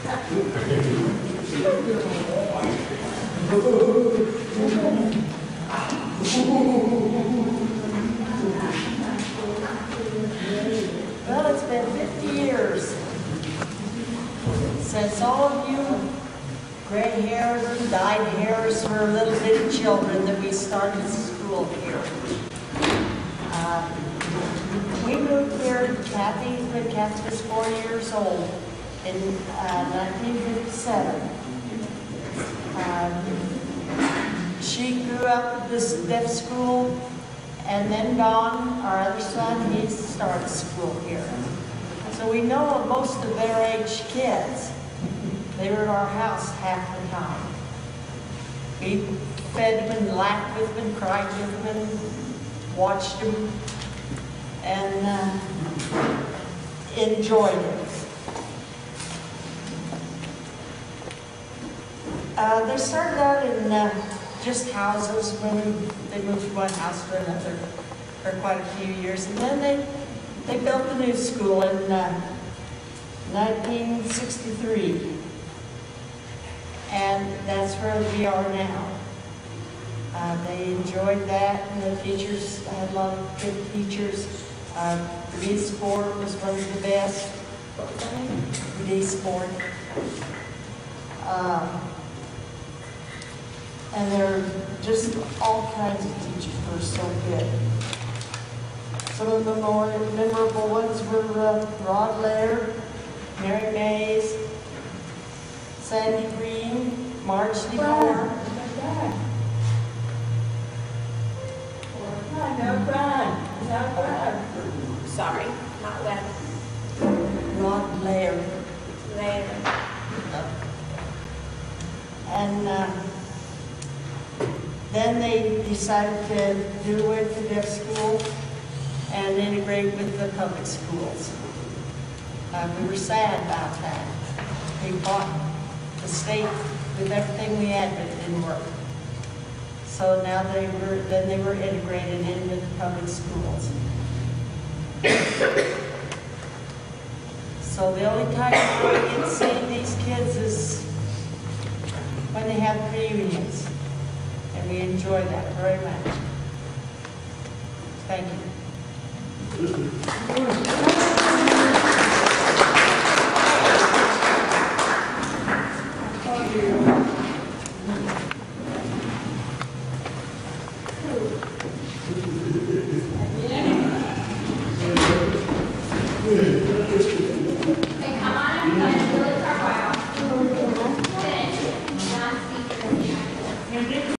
Well, it's been 50 years since all of you gray-haired and dyed-hairs were little bitty children that we started school here. We moved here, when Kathy was 4 years old in 1957. She grew up at this deaf school, and then Don, our other son, he started school here. So we know most of their age kids. They were at our house half the time. We fed them and laughed with them and cried with them and watched them and enjoyed it. They started out in just houses. They moved from one house to another for quite a few years, and then they built the new school in 1963, and that's where we are now. They enjoyed that, and the teachers had a lot of good teachers. Reed Sport was one of the best. Reed Sport. And there are just all kinds of teachers who are so good. Some of the more memorable ones were Rod Laird, Mary Mays, Sandy Green, Marge DeMore. No crime. Sorry, not Webb. Rod Laird. Later. And then they decided to do away with the deaf school and integrate with the public schools. We were sad about that. We fought the state with everything we had, but it didn't work. So now they were integrated into the public schools. So the only time you really get to see these kids is when they have reunions. And we enjoy that very much. Thank you. Good.